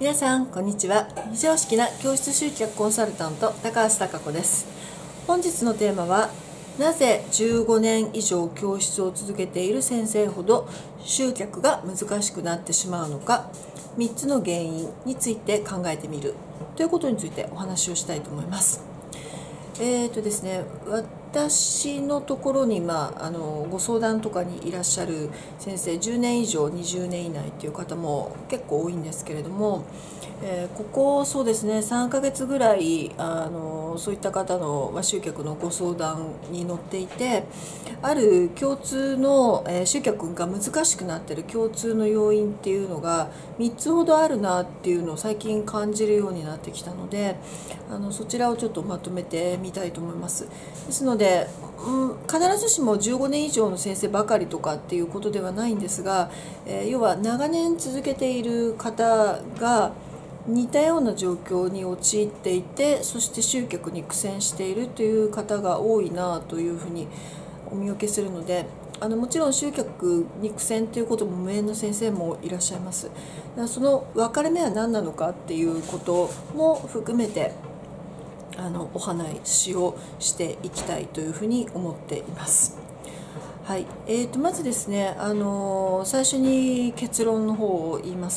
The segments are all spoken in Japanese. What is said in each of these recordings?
皆さんこんにちは。非常識な教室集客コンサルタント高橋貴子です。本日のテーマは、なぜ15年以上教室を続けている先生ほど集客が難しくなってしまうのか、3つの原因について考えてみるということについてお話をしたいと思います。ですね、私のところに、ご相談とかにいらっしゃる先生、10年以上20年以内っていう方も結構多いんですけれども、ここそうですね3ヶ月ぐらいそういった方の、集客のご相談に乗っていて、ある共通の、集客が難しくなっている共通の要因っていうのが3つほどあるなっていうのを最近感じるようになってきたので、そちらをちょっとまとめてみたいと思います。ですので、必ずしも15年以上の先生ばかりとかっていうことではないんですが、要は長年続けている方が似たような状況に陥っていて、そして集客に苦戦しているという方が多いなというふうにお見受けするので、もちろん集客に苦戦ということも無縁の先生もいらっしゃいます。だからその分かれ目は何なのかっていうことも含めてお話をしていきたいというふうに思っています。はい、まずですね、最初に結論の方を言います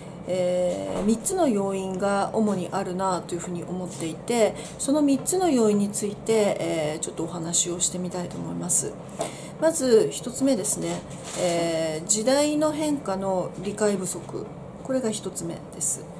。3つの要因が主にあるなというふうに思っていて、その3つの要因について、ちょっとお話をしてみたいと思います。まず1つ目ですね、時代の変化の理解不足、これが1つ目です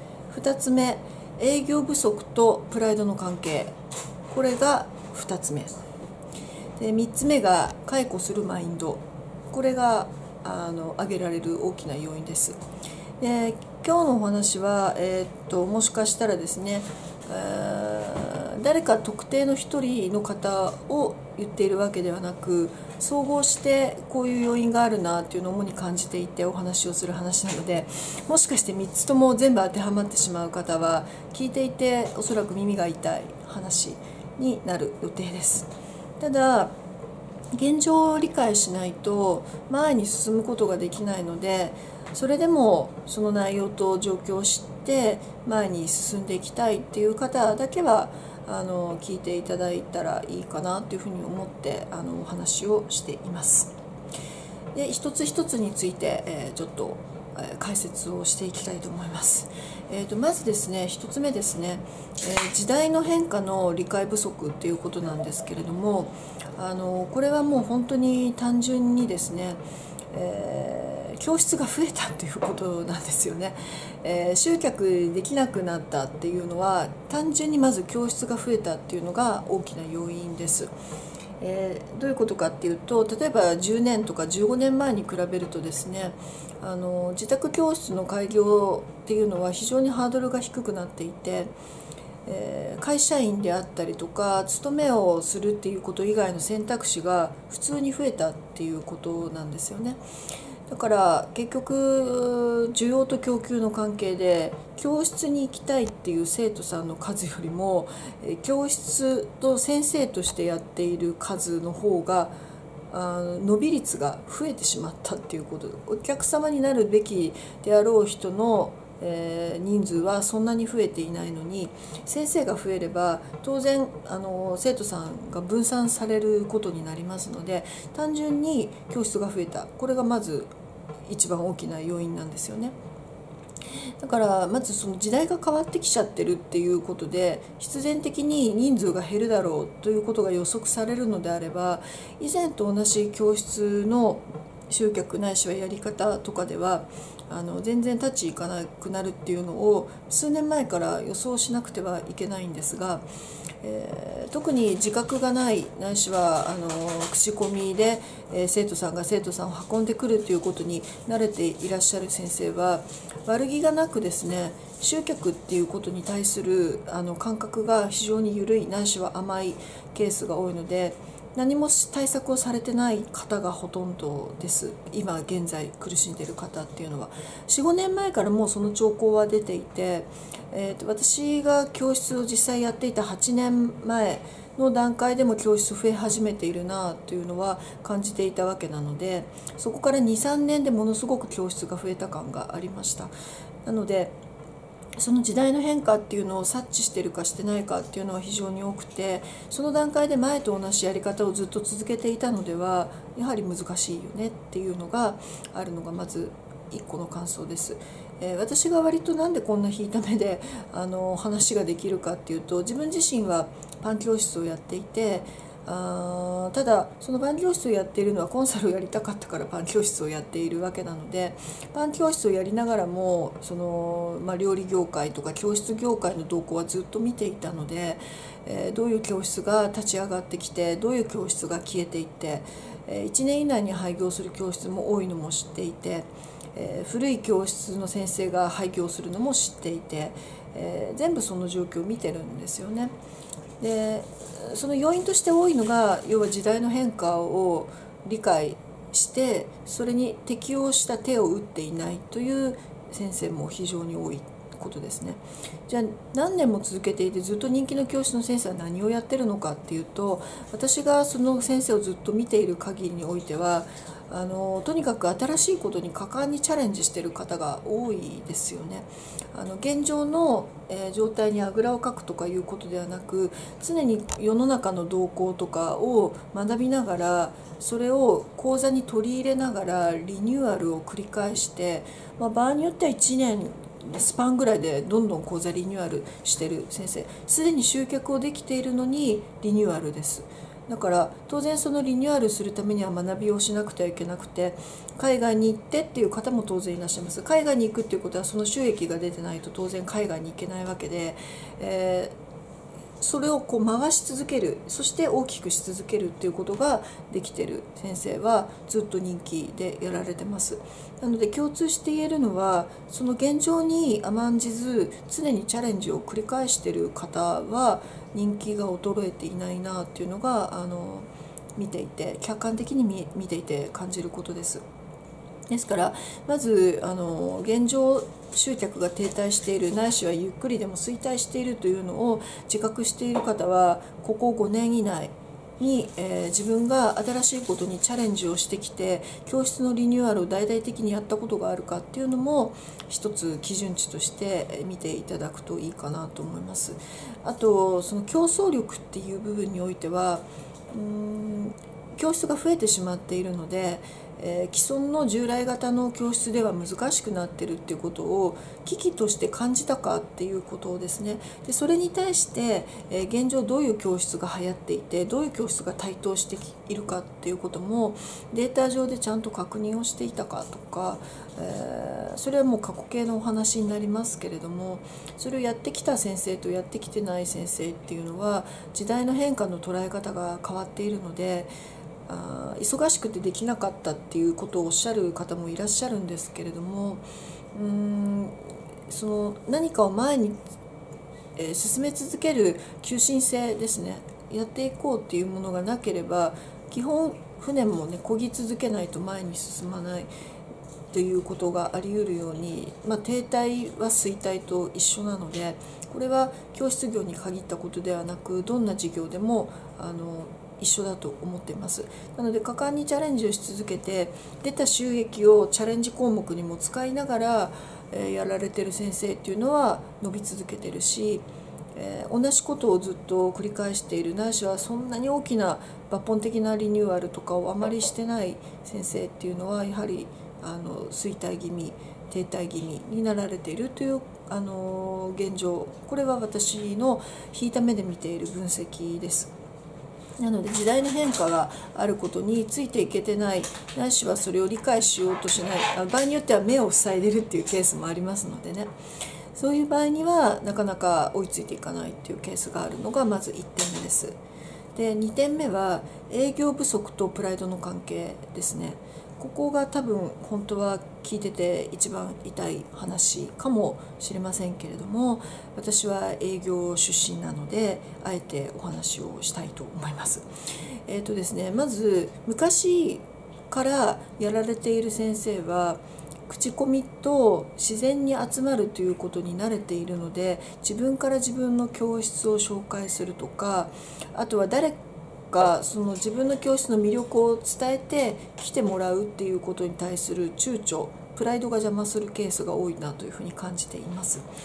。2つ目、営業不足とプライドの関係、これが2つ目で、3つ目が解雇するマインド、これが挙げられる大きな要因です。で、今日のお話は、もしかしたらですね、誰か特定の一人の方を言っているわけではなく、総合してこういう要因があるなっていうのを主に感じていてお話をする話なので、もしかして3つとも全部当てはまってしまう方は聞いていておそらく耳が痛い話になる予定です。ただ現状を理解しないと前に進むことができないので、それでもその内容と状況を知って前に進んでいきたいっていう方だけは聞いていただいたらいいかなというふうに思ってお話をしています。で、一つ一つについて、ちょっと解説をしていきたいと思います。まずですね、1つ目ですね、時代の変化の理解不足っていうことなんですけれども、これはもう本当に単純にですね、教室が増えたっていうことなんですよね。集客できなくなったっていうのは単純にまず教室が増えたっていうのが大きな要因です。どういうことかっていうと、例えば10年とか15年前に比べるとですね、自宅教室の開業っていうのは非常にハードルが低くなっていて、会社員であったりとか勤めをするっていうこと以外の選択肢が普通に増えたっていうことなんですよね。だから結局需要と供給の関係で教室に行きたいっていう生徒さんの数よりも教室と先生としてやっている数の方が伸び率が増えてしまったっていうこと。お客様になるべきであろう人の人数はそんなに増えていないのに、先生が増えれば当然生徒さんが分散されることになりますので、単純に教室が増えた、これがまず一番大きな要因なんですよね。だからまずその時代が変わってきちゃってるっていうことで、必然的に人数が減るだろうということが予測されるのであれば、以前と同じ教室の集客ないしはやり方とかでは全然立ち行かなくなるっていうのを数年前から予想しなくてはいけないんですが、特に自覚がないないしは口コミで、生徒さんが生徒さんを運んでくるということに慣れていらっしゃる先生は悪気がなくですね、集客っていうことに対する感覚が非常に緩いないしは甘いケースが多いので、何も対策をされてない方がほとんどです。今現在苦しんでいる方っていうのは 4,5 年前からもうその兆候は出ていて、私が教室を実際やっていた8年前の段階でも教室増え始めているなというのは感じていたわけなので、そこから 2,3 年でものすごく教室が増えた感がありました。なのでその時代の変化っていうのを察知してるかしてないかっていうのは非常に多くて、その段階で前と同じやり方をずっと続けていたのではやはり難しいよねっていうのがあるのがまず1個の感想です。私が割となんでこんな引いた目で話ができるかっていうと、自分自身はパン教室をやっていて、ただそのパン教室をやっているのはコンサルをやりたかったからパン教室をやっているわけなので、パン教室をやりながらも料理業界とか教室業界の動向はずっと見ていたので、どういう教室が立ち上がってきてどういう教室が消えていって、1年以内に廃業する教室も多いのも知っていて、古い教室の先生が廃業するのも知っていて、全部その状況を見てるんですよね。でその要因として多いのが、要は時代の変化を理解してそれに適応した手を打っていないという先生も非常に多いことですね。じゃあ何年も続けていてずっと人気の教室の先生は何をやってるのかっていうと、私がその先生をずっと見ている限りにおいてはとにかく新しいことに果敢にチャレンジしている方が多いですよね。現状の状態にあぐらをかくとかいうことではなく、常に世の中の動向とかを学びながら、それを講座に取り入れながらリニューアルを繰り返して、場合によっては1年スパンぐらいでどんどん講座リニューアルしてる先生、すでに集客をできているのにリニューアルです。だから当然そのリニューアルするためには学びをしなくてはいけなくて、海外に行ってっていう方も当然いらっしゃいます。海外に行くっていうことはその収益が出てないと当然海外に行けないわけで、それを回し続ける、そして大きくし続けるっていうことができてる先生はずっと人気でやられてます。なので共通して言えるのは、その現状に甘んじず常にチャレンジを繰り返してる方は人気が衰えていないなっていうのが見ていて、客観的に見ていて感じることです。ですからまず現状集客が停滞している、ないしはゆっくりでも衰退しているというのを自覚している方は、ここ5年以内に、自分が新しいことにチャレンジをしてきて教室のリニューアルを大々的にやったことがあるかっていうのも一つ基準値として見ていただくといいかなと思います。あとその競争力っていう部分においては、教室が増えてしまっているので、既存の従来型の教室では難しくなってるっていうことを危機として感じたかっていうことですね。でそれに対して、現状どういう教室が流行っていてどういう教室が台頭しているかっていうこともデータ上でちゃんと確認をしていたかとか、それはもう過去形のお話になりますけれども、それをやってきた先生とやってきてない先生っていうのは時代の変化の捉え方が変わっているので、忙しくてできなかったっていうことをおっしゃる方もいらっしゃるんですけれども、その何かを前に、進め続ける急進性ですね、やっていこうっていうものがなければ基本船もね漕ぎ続けないと前に進まないということがあり得るように、停滞は衰退と一緒なので、これは教室業に限ったことではなくどんな事業でも一緒だと思っています。なので果敢にチャレンジをし続けて出た収益をチャレンジ項目にも使いながらやられてる先生っていうのは伸び続けてるし、同じことをずっと繰り返している、ないしはそんなに大きな抜本的なリニューアルとかをあまりしてない先生っていうのはやはり衰退気味停滞気味になられているという現状、これは私の引いた目で見ている分析です。なので時代の変化があることについていけてない、ないしはそれを理解しようとしない、場合によっては目を塞いでるっていうケースもありますのでね、そういう場合にはなかなか追いついていかないっていうケースがあるのがまず1点目です。で2点目は営業不足とプライドの関係ですね。ここが多分本当は聞いてて一番痛い話かもしれませんけれども、私は営業出身なのであえてお話をしたいと思います。ですね、まず昔からやられている先生は口コミと自然に集まるということに慣れているので、自分から自分の教室を紹介するとか、あとは誰かその自分の教室の魅力を伝えて来てもらうっていうことに対する躊躇、プライドが邪魔するケースが多いなというふうに感じています。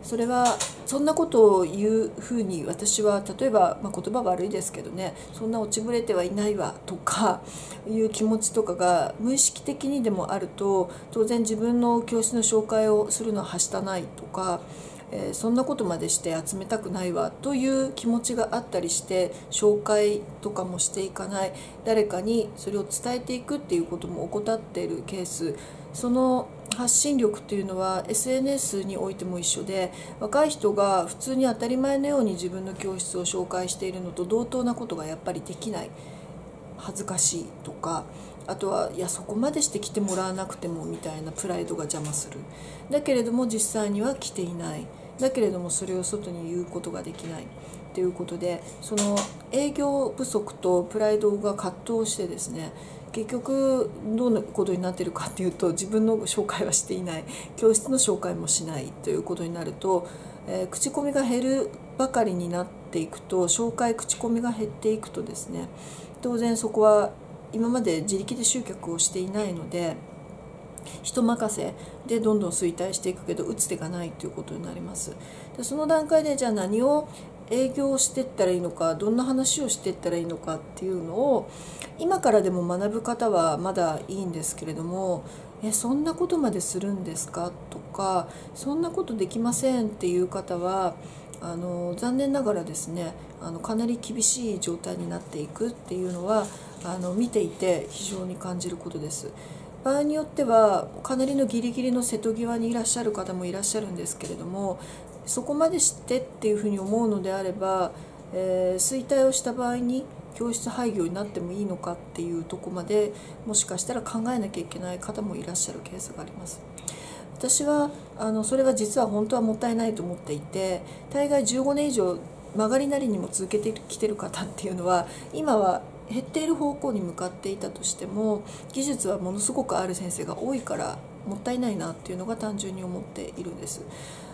それはそんなことを言うふうに私は例えば、言葉悪いですけどね、そんな落ちぶれてはいないわとかいう気持ちとかが無意識的にでもあると、当然自分の教室の紹介をするのははしたないとか、そんなことまでして集めたくないわという気持ちがあったりして、紹介とかもしていかない、誰かにそれを伝えていくっていうことも怠っているケース、その発信力っていうのは SNS においても一緒で、若い人が普通に当たり前のように自分の教室を紹介しているのと同等なことがやっぱりできない、恥ずかしいとか、あとはいやそこまでして来てもらわなくてもみたいなプライドが邪魔する。だけれども実際には来ていない、だけれどもそれを外に言うことができないということで、その営業不足とプライドが葛藤してですね、結局どんなことになっているかっていうと、自分の紹介はしていない、教室の紹介もしないということになると、口コミが減るばかりになっていくと、紹介口コミが減っていくとですね、当然そこは今まで自力で集客をしていないので、人任せでどんどん衰退していくけど打つ手がないということになります。でその段階でじゃあ何を営業していったらいいのか、どんな話をしていったらいいのかっていうのを今からでも学ぶ方はまだいいんですけれども、そんなことまでするんですかとか、そんなことできませんっていう方は残念ながらですね、かなり厳しい状態になっていくっていうのは見ていて非常に感じることです。場合によってはかなりのギリギリの瀬戸際にいらっしゃる方もいらっしゃるんですけれども、そこまでしてっていうふうに思うのであれば、衰退をした場合に教室廃業になってもいいのかっていうとこまでもしかしたら考えなきゃいけない方もいらっしゃるケースがあります。私はそれは実は本当はもったいないと思っていて、大概15年以上曲がりなりにも続けてきてる方っていうのは今は減っている方向に向かっていたとしても、技術はものすごくある先生が多いからもったいないなっていうのが単純に思っているんです。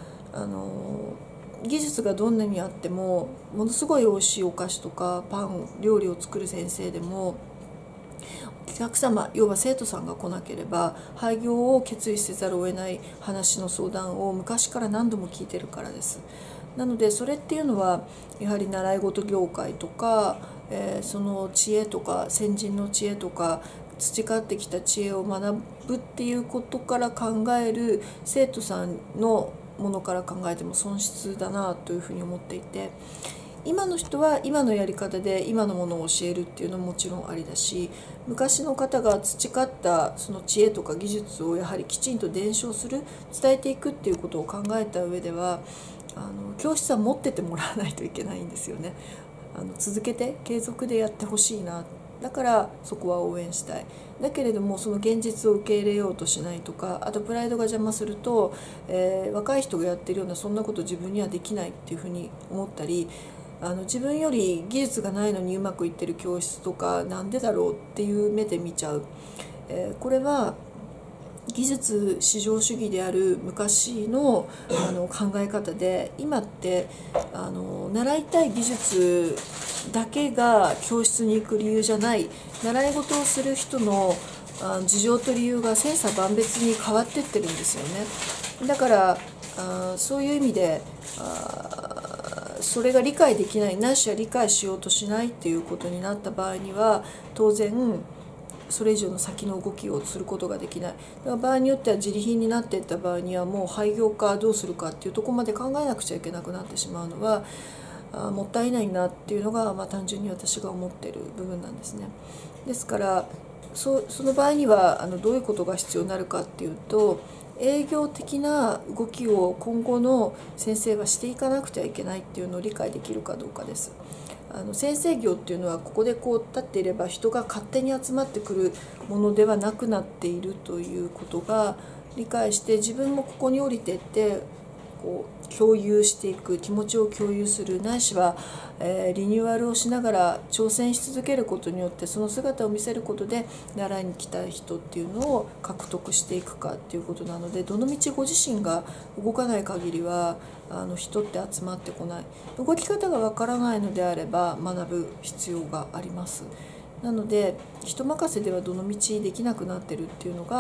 技術がどんなにあっても、ものすごい美味しいお菓子とかパン料理を作る先生でも、お客様、要は生徒さんが来なければ廃業を決意せざるを得ない話の相談を昔から何度も聞いてるからです。なのでそれっていうのはやはり習い事業界とか、その知恵とか先人の知恵とか培ってきた知恵を学ぶっていうことから考える生徒さんのものから考えても損失だなというふうに思っていて、今の人は今のやり方で今のものを教えるっていうのももちろんありだし、昔の方が培ったその知恵とか技術をやはりきちんと伝承する、伝えていくっていうことを考えた上では教室は持っててもらわないといけないんですよね。続けて継続でやってほしいな、だからそこは応援したい。だけれどもその現実を受け入れようとしないとか、あとプライドが邪魔すると、若い人がやってるようなそんなこと自分にはできないっていうふうに思ったり、自分より技術がないのにうまくいってる教室とかなんでだろうっていう目で見ちゃう。これは技術至上主義である昔の考え方で、今って習いたい技術だけが教室に行く理由じゃない、習い事をする人の事情と理由が千差万別に変わってってるんですよね。だからそういう意味でそれが理解できない、ないしは理解しようとしないっていうことになった場合には、当然それ以上の先の動きをすることができない。だから場合によっては自利品になっていった場合にはもう廃業かどうするかっていうところまで考えなくちゃいけなくなってしまうのはもったいないなっていうのが、単純に私が思っている部分なんですね。ですからその場合にはどういうことが必要になるかっていうと、営業的な動きを今後の先生はしていかなくてはいけないっていうのを理解できるかどうかです。先生業っていうのはここでこう立っていれば人が勝手に集まってくるものではなくなっているということが理解して、自分もここに降りていってこう共有していく、気持ちを共有する、ないしは、リニューアルをしながら挑戦し続けることによってその姿を見せることで習いに来たい人っていうのを獲得していくかっていうことなので、どのみちご自身が動かない限りは人って集まってこない。動き方がわからないのであれば学ぶ必要があります。なので人任せではどのみちできなくなってるっていうのが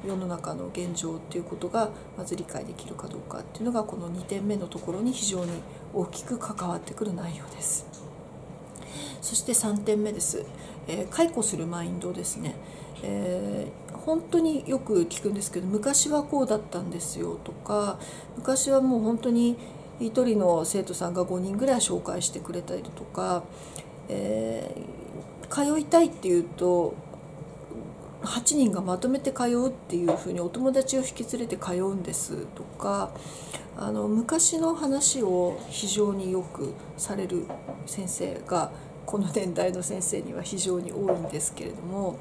世の中の現状っていうことがまず理解できるかどうかっていうのがこの2点目のところに非常に大きく関わってくる内容です。そして3点目です。解雇するマインドですね。本当によく聞くんですけど、昔はこうだったんですよとか、昔はもう本当に1人の生徒さんが5人ぐらい紹介してくれたりとか、通いたいっていうと8人がまとめて通うっていうふうにお友達を引き連れて通うんですとか、昔の話を非常によくされる先生がこの年代の先生には非常に多いんですけれども、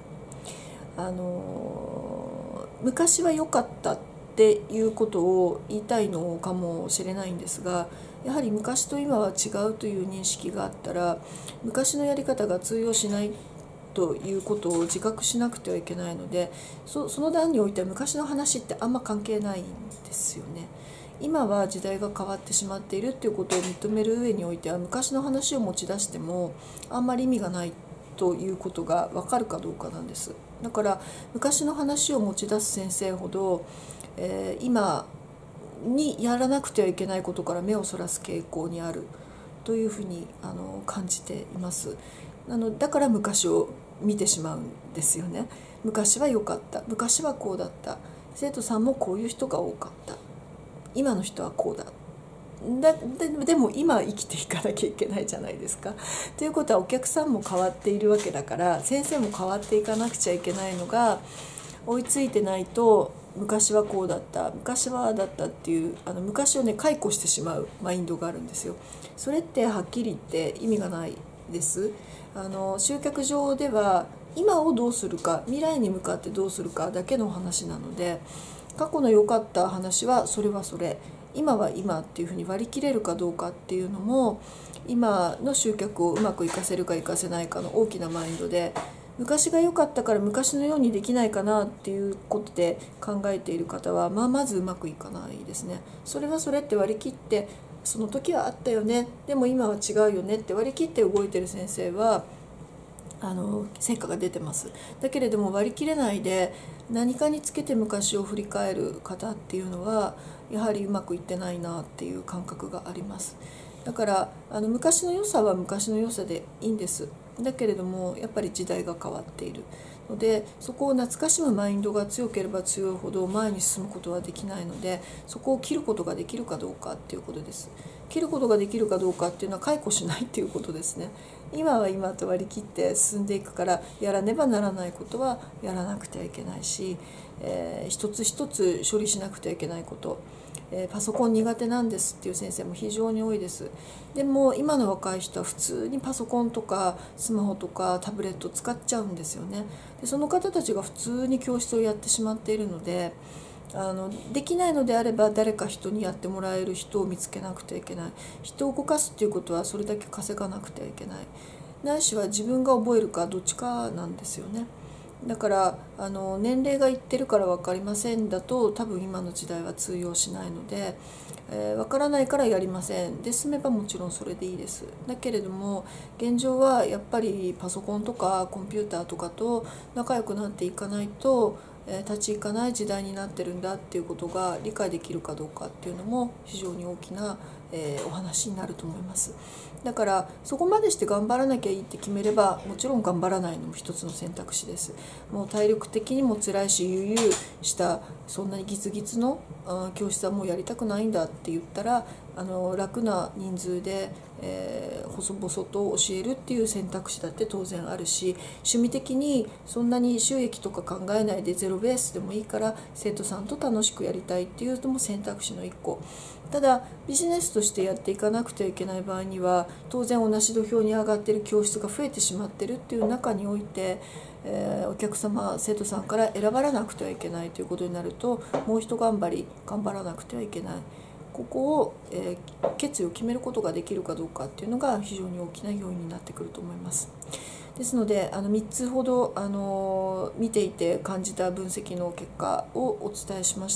昔は良かったっていうことを言いたいのかもしれないんですが、やはり昔と今は違うという認識があったら、昔のやり方が通用しないということを自覚しなくてはいけないので、その段においては昔の話ってあんま関係ないんですよね。今は時代が変わってしまっているっていうことを認める上においては、昔の話を持ち出してもあんまり意味がないということが分かるかどうかなんです。だから昔の話を持ち出す先生ほど、今にやらなくてはいけないことから目をそらす傾向にあるというふうに感じています。だから昔を見てしまうんですよね。昔は良かった、昔はこうだった、生徒さんもこういう人が多かった、今の人はこうだ、でも今生きていかなきゃいけないじゃないですか。ということはお客さんも変わっているわけだから、先生も変わっていかなくちゃいけないのが追いついてないと、昔はこうだった、昔はああだったっていう昔をね解雇してしまうマインドがあるんですよ。それってはっきり言って意味がないです。集客上では今をどうするか、未来に向かってどうするかだけの話なので、過去の良かった話はそれはそれ、今は今っていうふうに割り切れるかどうかっていうのも、今の集客をうまく活かせるか活かせないかの大きなマインドで、昔が良かったから昔のようにできないかなっていうことで考えている方は、まずうまくいかないですね。それはそれって割り切って、その時はあったよね、でも今は違うよねって割り切って動いてる先生は成果が出てます。だけれども割り切れないで何かにつけて昔を振り返る方っていうのはやはりうまくいってないなっていう感覚があります。だから昔の良さは昔の良さでいいんです。だけれどもやっぱり時代が変わっているので、そこを懐かしむマインドが強ければ強いほど前に進むことはできないので、そこを切ることができるかどうかっていうことです。切ることができるかどうかっていうのは解雇しないっていうことですね。今は今と割り切って進んでいくから、やらねばならないことはやらなくてはいけないし、一つ一つ処理しなくてはいけないこと、パソコン苦手なんですっていう先生も非常に多いです。でも今の若い人は普通にパソコンとかスマホとかタブレット使っちゃうんですよね。でその方たちが普通に教室をやってしまっているので、できないのであれば誰か人にやってもらえる人を見つけなくてはいけない。人を動かすっていうことはそれだけ稼がなくてはいけない。ないしは自分が覚えるかどっちかなんですよね。だから年齢がいってるから分かりませんだと多分今の時代は通用しないので、分からないからやりませんで済めばもちろんそれでいいです。だけれども現状はやっぱりパソコンとかコンピューターとかと仲良くなっていかないと立ち行かない時代になってるんだっていうことが理解できるかどうかっていうのも非常に大きなお話になると思います。だからそこまでして頑張らなきゃいいって決めればもちろん頑張らないのも一つの選択肢です。もう体力的にも辛いし悠々したそんなにギツギツの教室はもうやりたくないんだって言ったら楽な人数で、細々と教えるっていう選択肢だって当然あるし、趣味的にそんなに収益とか考えないでゼロベースでもいいから生徒さんと楽しくやりたいっていうのも選択肢の一個。ただビジネスとしてやっていかなくてはいけない場合には当然同じ土俵に上がっている教室が増えてしまっているっていう中において、お客様生徒さんから選ばなくてはいけないということになると、もう一頑張らなくてはいけない。ここを、決意を決めることができるかどうかっていうのが非常に大きな要因になってくると思います。ですので3つほど見ていて感じた分析の結果をお伝えしました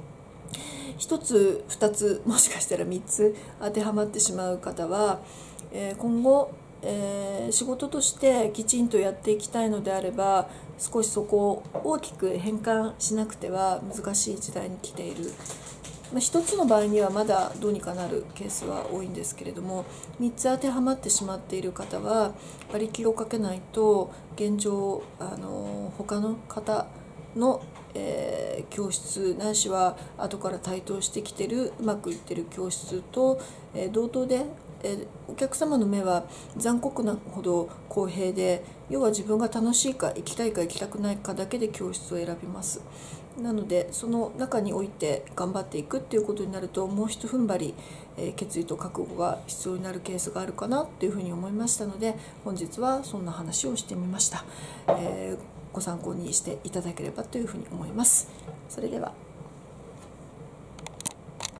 。1つ2つもしかしたら3つ当てはまってしまう方は、今後仕事としてきちんとやっていきたいのであれば、少しそこを大きく変換しなくては難しい時代に来ている。一つの場合にはまだどうにかなるケースは多いんですけれども、3つ当てはまってしまっている方は割り切りをかけないと、現状他の方の、教室ないしは後から台頭してきてるうまくいってる教室と、同等で、お客様の目は残酷なほど公平で、要は自分が楽しいか行きたいか行きたくないかだけで教室を選びます。なのでその中において頑張っていくっていうことになると、もう一踏ん張り、決意と覚悟が必要になるケースがあるかなっていうふうに思いましたので、本日はそんな話をしてみました。ご参考にしていただければというふうに思います。それでは。